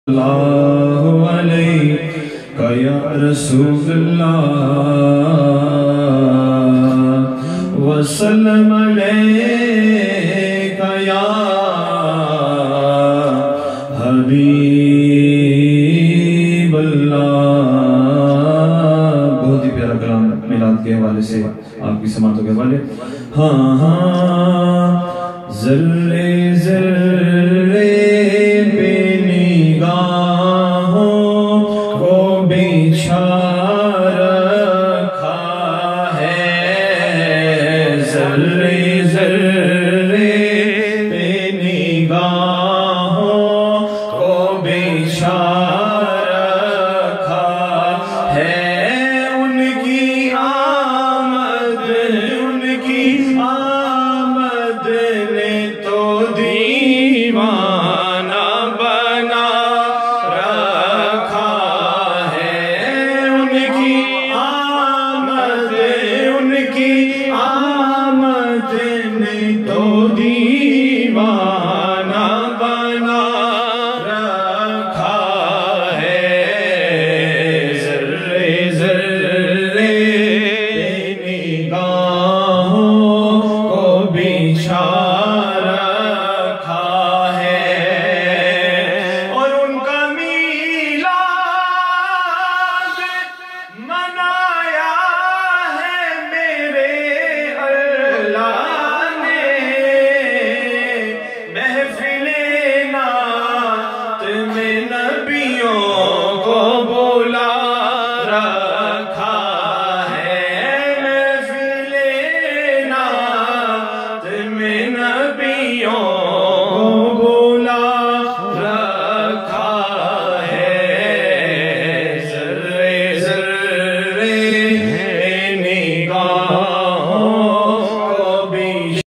اللہ علیہ یا رسول اللہ وسلم علیہ یا حبیب اللہ۔ بہت ہی پیارا کلام میلاد کے حوالے سے، آپ کی سماعتوں کے حوالے۔ ہاں ہاں ذرے ذرے پہ نگاہوں کو بچھا رکھا ہے، ذرے ذرے پہ نگاہوں کو بچھا